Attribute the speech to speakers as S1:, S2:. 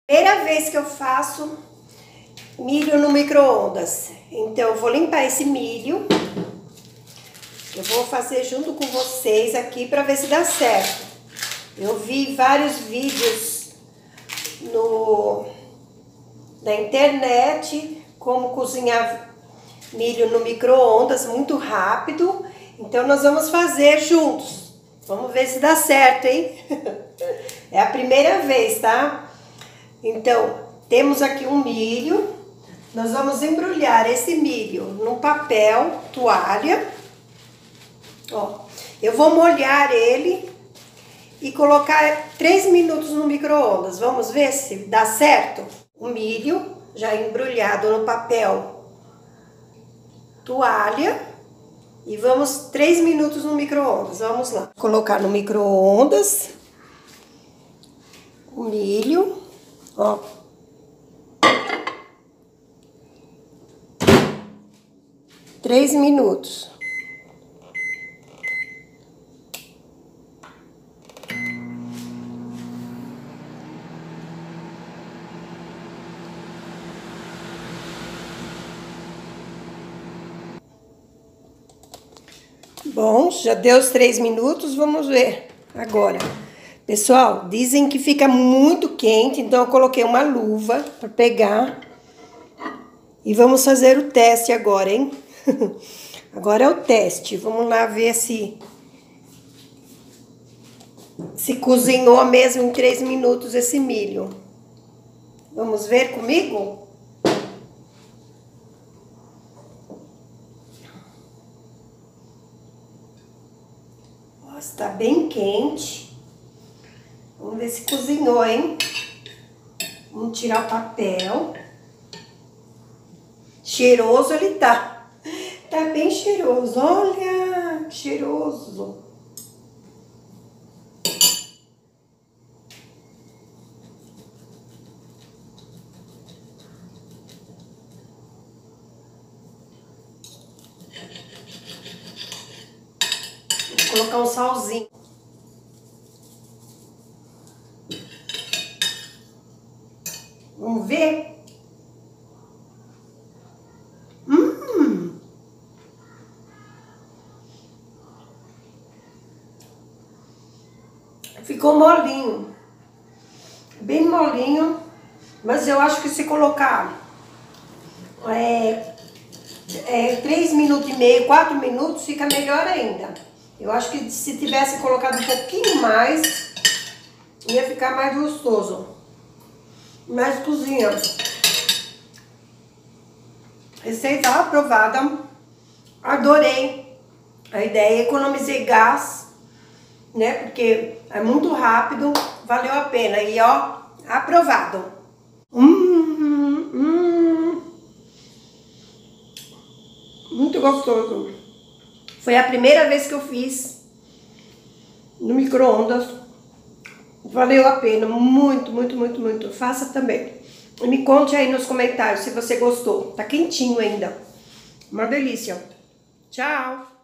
S1: Primeira vez que eu faço milho no micro-ondas. Então, eu vou limpar esse milho. Eu vou fazer junto com vocês aqui para ver se dá certo. Eu vi vários vídeos na internet como cozinhar milho no micro-ondas muito rápido. Então, nós vamos fazer juntos. Vamos ver se dá certo, hein? É a primeira vez, tá? Então, temos aqui um milho. Nós vamos embrulhar esse milho num papel, toalha. Ó, eu vou molhar ele e colocar 3 minutos no micro-ondas. Vamos ver se dá certo? O milho já embrulhado no papel, toalha. E vamos 3 minutos no micro-ondas. Vamos lá. Colocar no micro-ondas o milho, ó. Três minutos. Bom, já deu os 3 minutos, vamos ver agora. Pessoal, dizem que fica muito quente, então eu coloquei uma luva para pegar. E vamos fazer o teste agora, hein? Agora é o teste. Vamos lá ver se cozinhou mesmo em 3 minutos esse milho. Vamos ver comigo? Está bem quente. Vamos ver se cozinhou, hein? Vamos tirar o papel. Cheiroso ele tá. Tá bem cheiroso. Olha, que cheiroso. Vou colocar um salzinho. Vamos ver? Ficou molinho. Bem molinho. Mas eu acho que se colocar 3 minutos e meio, 4 minutos, fica melhor ainda. Eu acho que se tivesse colocado um pouquinho mais, ia ficar mais gostoso. Mas cozinha. Receita aprovada. Adorei a ideia. Economizei gás, né? Porque é muito rápido. Valeu a pena. E ó, aprovado. Muito gostoso. Foi a primeira vez que eu fiz no micro-ondas. Valeu a pena. Muito, muito, muito, muito. Faça também. E me conte aí nos comentários se você gostou. Tá quentinho ainda. Uma delícia. Tchau.